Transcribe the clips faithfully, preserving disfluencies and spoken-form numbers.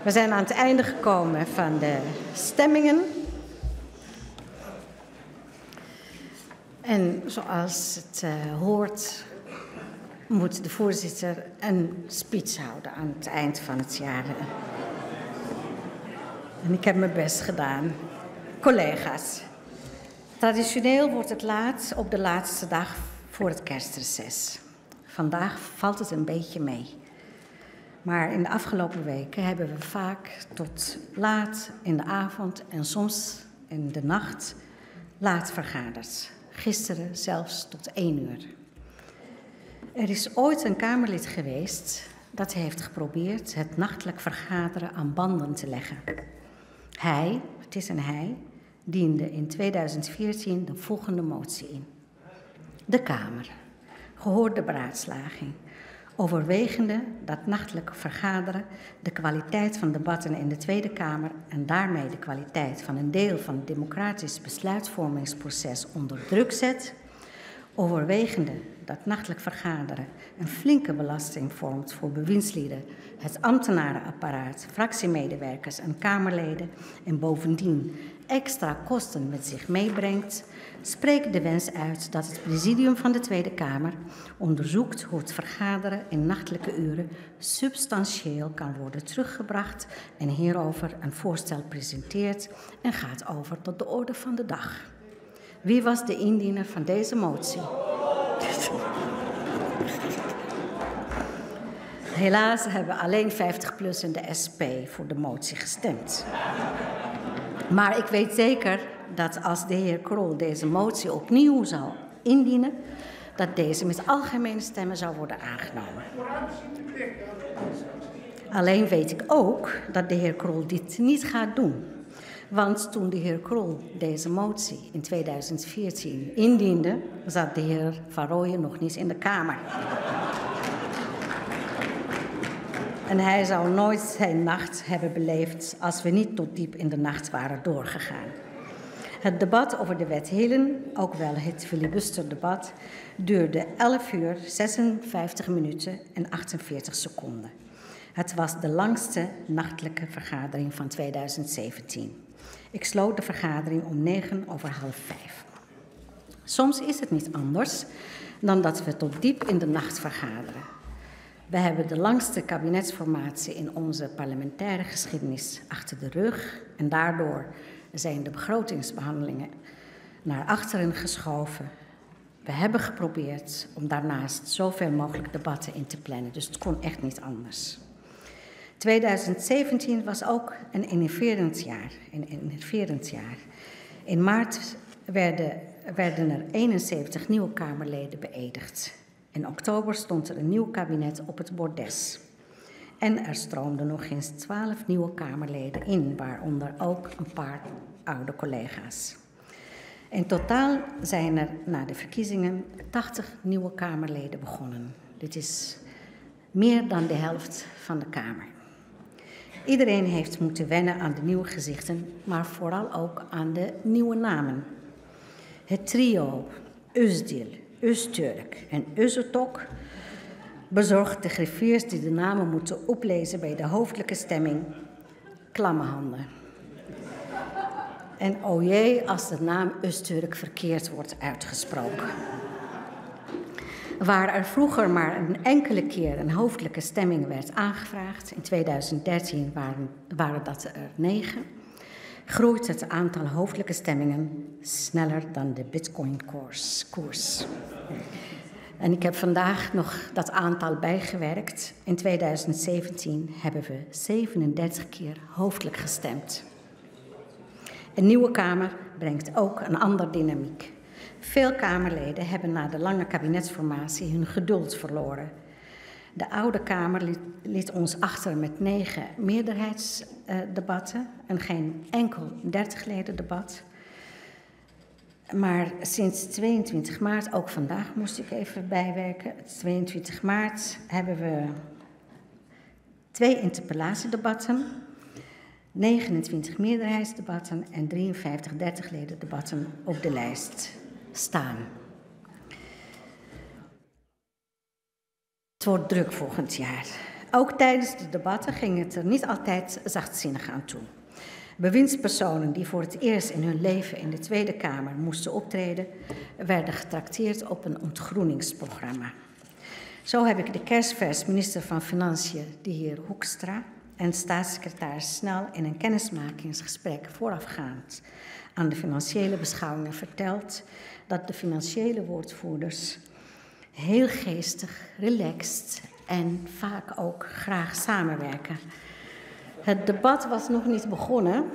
We zijn aan het einde gekomen van de stemmingen. En zoals het uh, hoort, moet de voorzitter een speech houden aan het eind van het jaar. En ik heb mijn best gedaan. Collega's, traditioneel wordt het laat op de laatste dag voor het kerstreces. Vandaag valt het een beetje mee. Maar in de afgelopen weken hebben we vaak tot laat in de avond en soms in de nacht laat vergaderd. Gisteren zelfs tot één uur. Er is ooit een Kamerlid geweest dat heeft geprobeerd het nachtelijk vergaderen aan banden te leggen. Hij, het is een hij, diende in tweeduizend veertien de volgende motie in. De Kamer, gehoord de beraadslaging, overwegende dat nachtelijk vergaderen de kwaliteit van debatten in de Tweede Kamer en daarmee de kwaliteit van een deel van het democratisch besluitvormingsproces onder druk zet, overwegende dat nachtelijk vergaderen een flinke belasting vormt voor bewindslieden, het ambtenarenapparaat, fractiemedewerkers en Kamerleden en bovendien extra kosten met zich meebrengt, spreekt de wens uit dat het presidium van de Tweede Kamer onderzoekt hoe het vergaderen in nachtelijke uren substantieel kan worden teruggebracht en hierover een voorstel presenteert en gaat over tot de orde van de dag. Wie was de indiener van deze motie? Helaas hebben alleen vijftig plus en de S P voor de motie gestemd. Maar ik weet zeker dat als de heer Krol deze motie opnieuw zou indienen, dat deze met algemene stemmen zou worden aangenomen. Alleen weet ik ook dat de heer Krol dit niet gaat doen. Want toen de heer Krol deze motie in tweeduizend veertien indiende, zat de heer Van Rooyen nog niet in de Kamer. En hij zou nooit zijn nacht hebben beleefd als we niet tot diep in de nacht waren doorgegaan. Het debat over de wet Hillen, ook wel het filibusterdebat, duurde elf uur, zesenvijftig minuten en achtenveertig seconden. Het was de langste nachtelijke vergadering van tweeduizend zeventien. Ik sloot de vergadering om negen over half vijf. Soms is het niet anders dan dat we tot diep in de nacht vergaderen. We hebben de langste kabinetsformatie in onze parlementaire geschiedenis achter de rug en daardoor zijn de begrotingsbehandelingen naar achteren geschoven. We hebben geprobeerd om daarnaast zoveel mogelijk debatten in te plannen, dus het kon echt niet anders. tweeduizend zeventien was ook een innoverend jaar. Een innoverend jaar. In maart werden, werden er eenenzeventig nieuwe Kamerleden beëdigd. In oktober stond er een nieuw kabinet op het bordes. En er stroomden nog eens twaalf nieuwe Kamerleden in, waaronder ook een paar oude collega's. In totaal zijn er na de verkiezingen tachtig nieuwe Kamerleden begonnen. Dit is meer dan de helft van de Kamer. Iedereen heeft moeten wennen aan de nieuwe gezichten, maar vooral ook aan de nieuwe namen. Het trio Özdil, Öztürk en Özertok bezorgt de griffiers die de namen moeten oplezen bij de hoofdelijke stemming klamme handen. En o jee, als de naam Öztürk verkeerd wordt uitgesproken. Waar er vroeger maar een enkele keer een hoofdelijke stemming werd aangevraagd, in tweeduizend dertien waren, waren dat er negen, groeit het aantal hoofdelijke stemmingen sneller dan de bitcoin-koers. En ik heb vandaag nog dat aantal bijgewerkt. In tweeduizend zeventien hebben we zevenendertig keer hoofdelijk gestemd. Een nieuwe Kamer brengt ook een andere dynamiek. Veel Kamerleden hebben na de lange kabinetsformatie hun geduld verloren. De oude Kamer liet, liet ons achter met negen meerderheidsdebatten en geen enkel dertig leden debat. Maar sinds tweeëntwintig maart, ook vandaag moest ik even bijwerken, tweeëntwintig maart hebben we twee interpellatiedebatten, negenentwintig meerderheidsdebatten en drieënvijftig dertig leden debatten op de lijst staan. Het wordt druk volgend jaar. Ook tijdens de debatten ging het er niet altijd zachtzinnig aan toe. Bewindspersonen die voor het eerst in hun leven in de Tweede Kamer moesten optreden, werden getrakteerd op een ontgroeningsprogramma. Zo heb ik de kerstvers minister van Financiën, de heer Hoekstra, en staatssecretaris Snel in een kennismakingsgesprek voorafgaand aan de financiële beschouwingen verteld dat de financiële woordvoerders heel geestig, relaxed en vaak ook graag samenwerken. Het debat was nog niet begonnen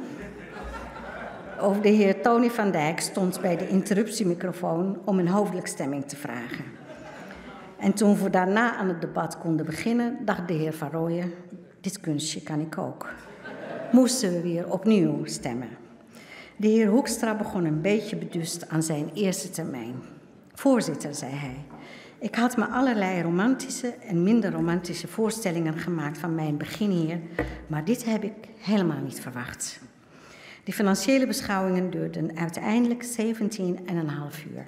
of de heer Tony van Dijk stond bij de interruptiemicrofoon om een hoofdelijke stemming te vragen. En toen we daarna aan het debat konden beginnen, dacht de heer Van Rooyen, dit kunstje kan ik ook. Moesten we weer opnieuw stemmen. De heer Hoekstra begon een beetje beduust aan zijn eerste termijn. Voorzitter, zei hij, ik had me allerlei romantische en minder romantische voorstellingen gemaakt van mijn begin hier, maar dit heb ik helemaal niet verwacht. Die financiële beschouwingen duurden uiteindelijk zeventien en een half uur.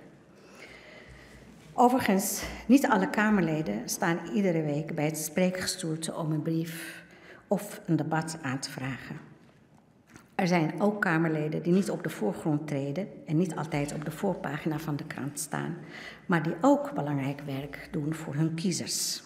Overigens, niet alle Kamerleden staan iedere week bij het spreekgestoelte om een brief of een debat aan te vragen. Er zijn ook Kamerleden die niet op de voorgrond treden en niet altijd op de voorpagina van de krant staan, maar die ook belangrijk werk doen voor hun kiezers.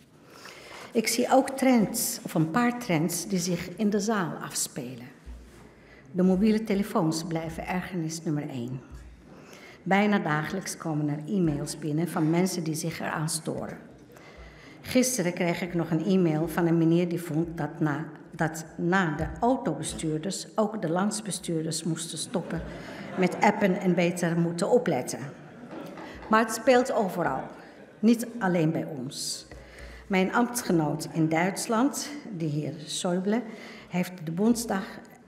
Ik zie ook trends, of een paar trends, die zich in de zaal afspelen. De mobiele telefoons blijven ergernis nummer één. Bijna dagelijks komen er e-mails binnen van mensen die zich eraan storen. Gisteren kreeg ik nog een e-mail van een meneer die vond dat na, dat na de autobestuurders ook de landsbestuurders moesten stoppen met appen en beter moeten opletten. Maar het speelt overal, niet alleen bij ons. Mijn ambtsgenoot in Duitsland, de heer Schäuble, heeft de Bondsdag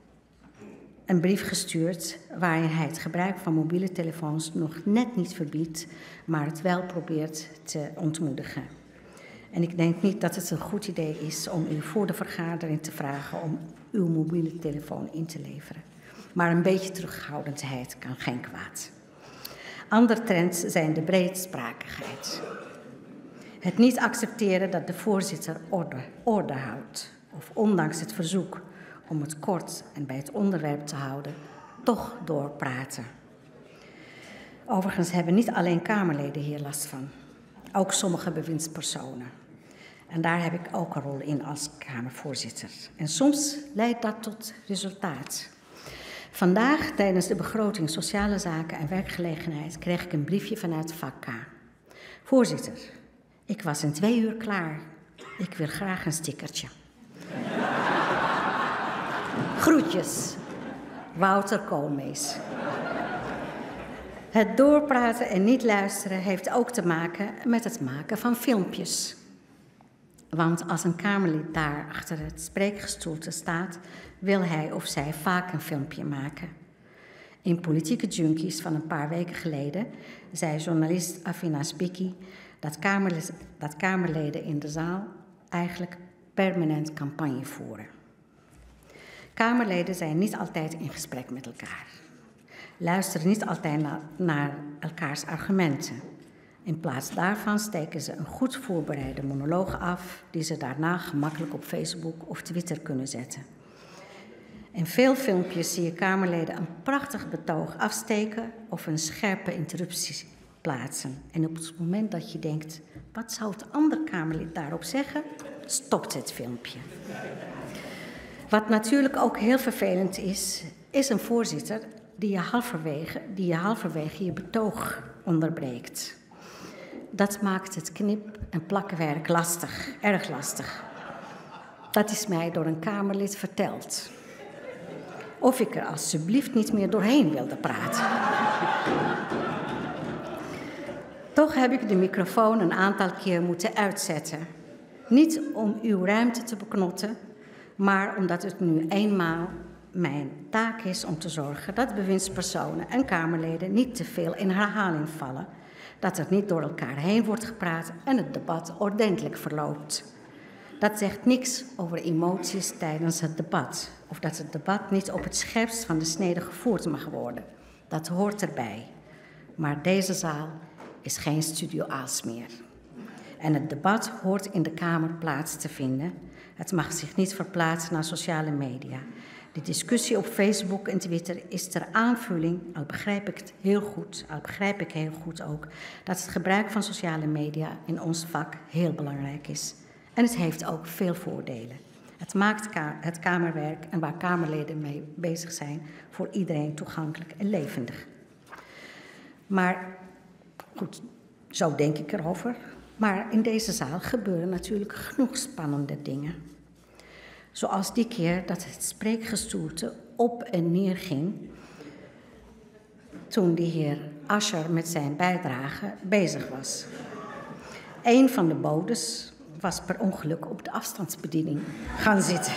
een brief gestuurd waarin hij het gebruik van mobiele telefoons nog net niet verbiedt, maar het wel probeert te ontmoedigen. En ik denk niet dat het een goed idee is om u voor de vergadering te vragen om uw mobiele telefoon in te leveren. Maar een beetje terughoudendheid kan geen kwaad. Andere trends zijn de breedsprakigheid. Het niet accepteren dat de voorzitter orde, orde houdt, of ondanks het verzoek om het kort en bij het onderwerp te houden, toch doorpraten. Overigens hebben niet alleen Kamerleden hier last van, ook sommige bewindspersonen. En daar heb ik ook een rol in als Kamervoorzitter. En soms leidt dat tot resultaat. Vandaag, tijdens de begroting Sociale Zaken en Werkgelegenheid, kreeg ik een briefje vanuit vak K. Voorzitter, ik was in twee uur klaar. Ik wil graag een stickertje. Groetjes, Wouter Koolmees. Het doorpraten en niet luisteren heeft ook te maken met het maken van filmpjes. Want als een Kamerlid daar achter het spreekgestoelte staat, wil hij of zij vaak een filmpje maken. In Politieke Junkies van een paar weken geleden zei journalist Afina Spicki dat, Kamerlid, dat Kamerleden in de zaal eigenlijk permanent campagne voeren. Kamerleden zijn niet altijd in gesprek met elkaar. Luisteren niet altijd na, naar elkaars argumenten. In plaats daarvan steken ze een goed voorbereide monoloog af die ze daarna gemakkelijk op Facebook of Twitter kunnen zetten. In veel filmpjes zie je Kamerleden een prachtig betoog afsteken of een scherpe interruptie plaatsen. En op het moment dat je denkt, wat zou het andere Kamerlid daarop zeggen, stopt het filmpje. Wat natuurlijk ook heel vervelend is, is een voorzitter die je halverwege, die je, halverwege je betoog onderbreekt. Dat maakt het knip- en plakwerk lastig, erg lastig. Dat is mij door een Kamerlid verteld. Of ik er alsjeblieft niet meer doorheen wilde praten. Toch heb ik de microfoon een aantal keer moeten uitzetten. Niet om uw ruimte te beknotten, maar omdat het nu eenmaal mijn taak is om te zorgen dat bewindspersonen en Kamerleden niet te veel in herhaling vallen, dat er niet door elkaar heen wordt gepraat en het debat ordentelijk verloopt. Dat zegt niks over emoties tijdens het debat, of dat het debat niet op het scherpst van de snede gevoerd mag worden. Dat hoort erbij. Maar deze zaal is geen Studio Aalsmeer. En het debat hoort in de Kamer plaats te vinden. Het mag zich niet verplaatsen naar sociale media. De discussie op Facebook en Twitter is ter aanvulling, al begrijp ik het heel goed, al begrijp ik heel goed ook, dat het gebruik van sociale media in ons vak heel belangrijk is. En het heeft ook veel voordelen. Het maakt het Kamerwerk en waar Kamerleden mee bezig zijn voor iedereen toegankelijk en levendig. Maar goed, zo denk ik erover. Maar in deze zaal gebeuren natuurlijk genoeg spannende dingen. Zoals die keer dat het spreekgestoelte op en neer ging toen de heer Asscher met zijn bijdrage bezig was. Een van de bodes was per ongeluk op de afstandsbediening gaan zitten.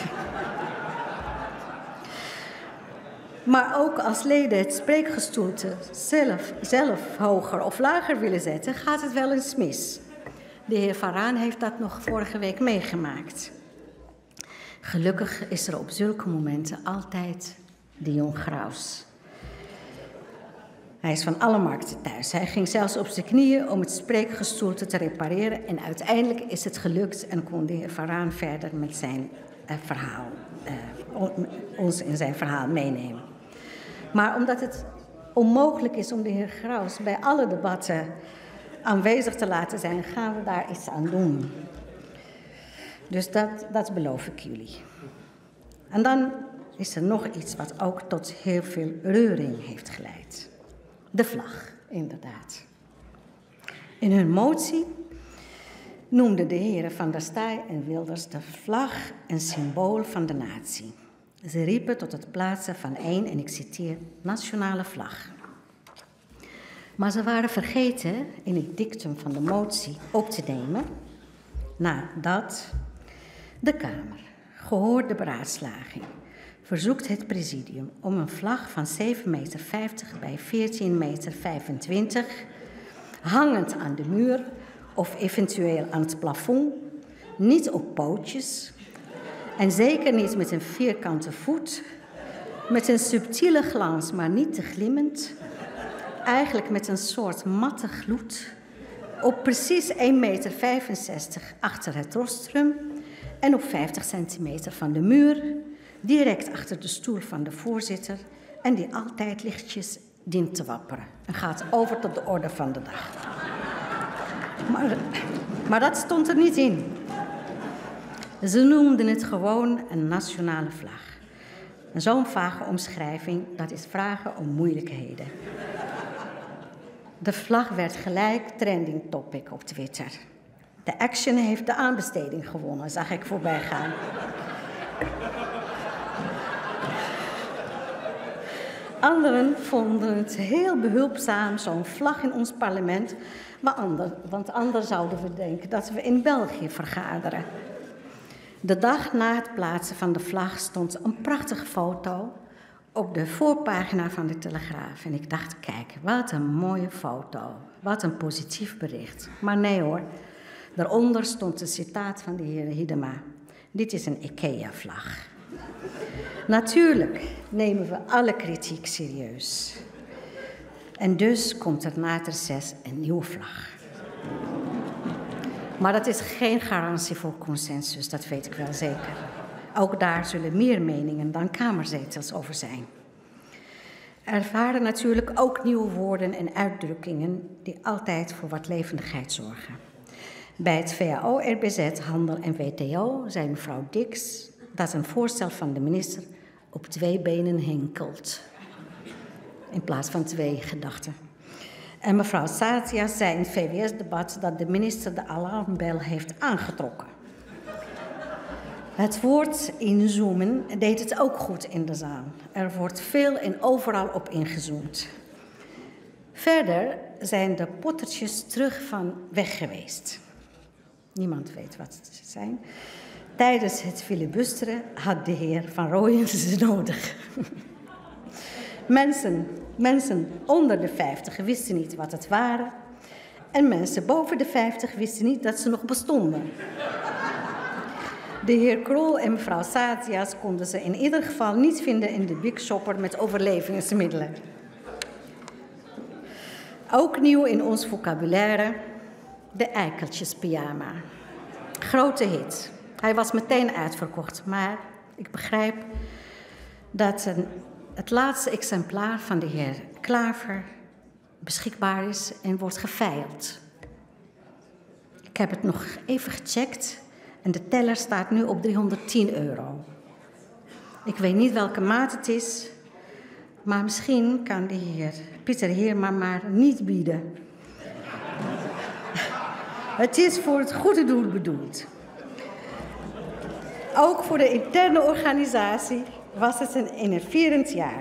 Maar ook als leden het spreekgestoelte zelf, zelf hoger of lager willen zetten, gaat het wel eens mis. De heer Van Raan heeft dat nog vorige week meegemaakt. Gelukkig is er op zulke momenten altijd de jong Graus. Hij is van alle markten thuis. Hij ging zelfs op zijn knieën om het spreekgestoelte te repareren. En uiteindelijk is het gelukt en kon de heer Van Raan verder met zijn uh, verhaal, uh, ons in zijn verhaal meenemen. Maar omdat het onmogelijk is om de heer Graus bij alle debatten aanwezig te laten zijn, gaan we daar iets aan doen. Dus dat, dat beloof ik jullie. En dan is er nog iets wat ook tot heel veel reuring heeft geleid. De vlag, inderdaad. In hun motie noemden de heren Van der Staaij en Wilders de vlag een symbool van de natie. Ze riepen tot het plaatsen van één, en ik citeer, nationale vlag. Maar ze waren vergeten in het dictum van de motie op te nemen nadat de Kamer, gehoord de beraadslaging, verzoekt het presidium om een vlag van zeven meter vijftig bij veertien meter vijfentwintig, hangend aan de muur of eventueel aan het plafond, niet op pootjes en zeker niet met een vierkante voet, met een subtiele glans, maar niet te glimmend, eigenlijk met een soort matte gloed, op precies één meter vijfenzestig achter het rostrum en op vijftig centimeter van de muur, direct achter de stoel van de voorzitter en die altijd lichtjes dient te wapperen en gaat over tot de orde van de dag. Maar, maar dat stond er niet in. Ze noemden het gewoon een nationale vlag. En zo'n vage omschrijving, dat is vragen om moeilijkheden. De vlag werd gelijk trending topic op Twitter. De Action heeft de aanbesteding gewonnen, zag ik voorbij gaan. Anderen vonden het heel behulpzaam, zo'n vlag in ons parlement. Maar ander, want anders zouden we denken dat we in België vergaderen. De dag na het plaatsen van de vlag stond een prachtige foto op de voorpagina van de Telegraaf. En ik dacht, kijk, wat een mooie foto. Wat een positief bericht. Maar nee hoor, daaronder stond een citaat van de heer Hiedema. Dit is een IKEA-vlag. Natuurlijk nemen we alle kritiek serieus. En dus komt er na het reces een nieuwe vlag. Maar dat is geen garantie voor consensus, dat weet ik wel zeker. Ook daar zullen meer meningen dan kamerzetels over zijn. Er waren natuurlijk ook nieuwe woorden en uitdrukkingen die altijd voor wat levendigheid zorgen. Bij het V A O R B Z, Handel en W T O zei mevrouw Dix dat een voorstel van de minister op twee benen hinkelt. In plaats van twee gedachten. En mevrouw Satia zei in het V W S-debat dat de minister de alarmbel heeft aangetrokken. Het woord inzoomen deed het ook goed in de zaal. Er wordt veel en overal op ingezoomd. Verder zijn de pottertjes terug van weg geweest. Niemand weet wat ze zijn. Tijdens het filibusteren had de heer Van Rooyen ze nodig. mensen, mensen onder de vijftig wisten niet wat het waren. En mensen boven de vijftig wisten niet dat ze nog bestonden. De heer Krol en mevrouw Satias konden ze in ieder geval niet vinden in de Big Shopper met overlevingsmiddelen. Ook nieuw in ons vocabulaire, De Eikeltjes-pyjama. Grote hit. Hij was meteen uitverkocht, maar ik begrijp dat een, het laatste exemplaar van de heer Klaver beschikbaar is en wordt geveild. Ik heb het nog even gecheckt en de teller staat nu op driehonderdtien euro. Ik weet niet welke maat het is, maar misschien kan de heer Pieter Heerma maar niet bieden. Het is voor het goede doel bedoeld. Ook voor de interne organisatie was het een enerverend jaar.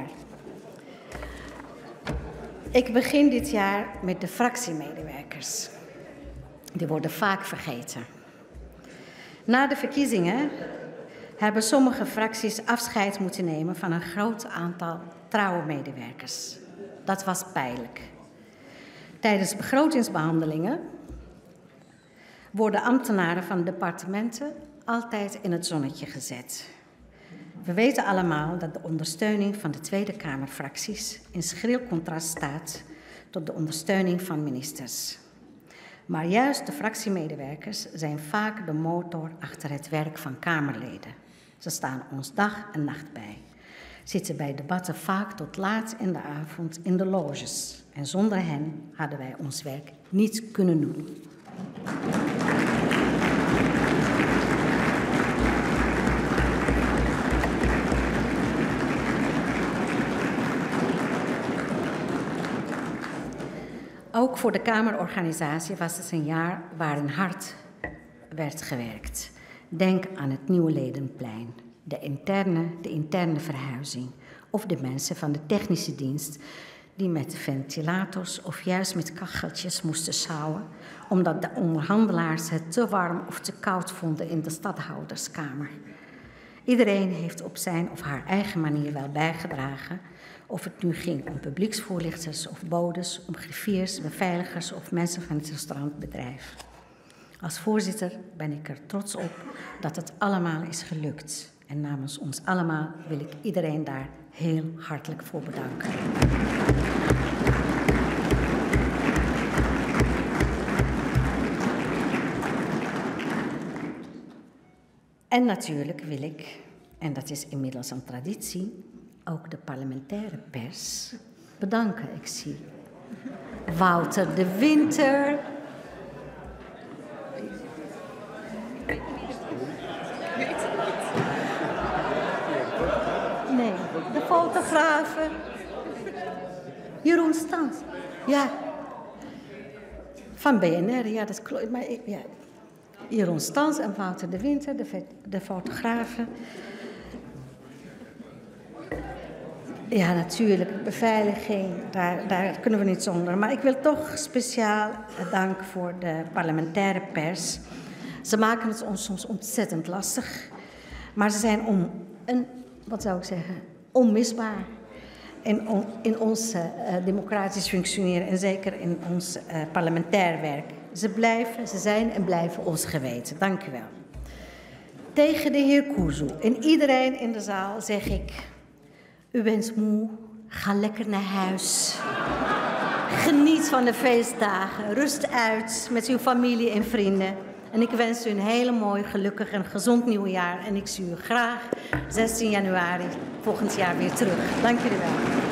Ik begin dit jaar met de fractiemedewerkers. Die worden vaak vergeten. Na de verkiezingen hebben sommige fracties afscheid moeten nemen van een groot aantal trouwe medewerkers. Dat was pijnlijk. Tijdens begrotingsbehandelingen worden ambtenaren van departementen altijd in het zonnetje gezet. We weten allemaal dat de ondersteuning van de Tweede Kamerfracties in schril contrast staat tot de ondersteuning van ministers. Maar juist de fractiemedewerkers zijn vaak de motor achter het werk van Kamerleden. Ze staan ons dag en nacht bij, zitten bij debatten vaak tot laat in de avond in de loges. En zonder hen hadden wij ons werk niet kunnen doen. Ook voor de Kamerorganisatie was het een jaar waarin hard werd gewerkt. Denk aan het Nieuwe Ledenplein, de interne, de interne verhuizing of de mensen van de technische dienst die met ventilators of juist met kacheltjes moesten sjouwen omdat de onderhandelaars het te warm of te koud vonden in de stadhouderskamer. Iedereen heeft op zijn of haar eigen manier wel bijgedragen, of het nu ging om publieksvoorlichters of bodes, om griffiers, beveiligers of mensen van het restaurantbedrijf. Als voorzitter ben ik er trots op dat het allemaal is gelukt. En namens ons allemaal wil ik iedereen daar heel hartelijk voor bedanken. En natuurlijk wil ik, en dat is inmiddels een traditie, ook de parlementaire pers bedanken. Ik zie Wouter de Winter. Nee, de fotografen. Jeroen Stans. Ja. Van B N R, ja, dat klopt. Maar ik, ja. Jeroen Stans en Wouter de Winter, de, de fotografen. Ja, natuurlijk, beveiliging, daar, daar kunnen we niet zonder. Maar ik wil toch speciaal dank voor de parlementaire pers. Ze maken het ons soms ontzettend lastig. Maar ze zijn om, een, wat zou ik zeggen, onmisbaar in, on, in ons uh, democratisch functioneren en zeker in ons uh, parlementair werk. Ze blijven, ze zijn en blijven ons geweten. Dank u wel. Tegen de heer Kuzu en iedereen in de zaal zeg ik: u bent moe, ga lekker naar huis. Geniet van de feestdagen, rust uit met uw familie en vrienden. En ik wens u een hele mooi, gelukkig en gezond nieuwjaar. En ik zie u graag zestien januari volgend jaar weer terug. Dank jullie wel.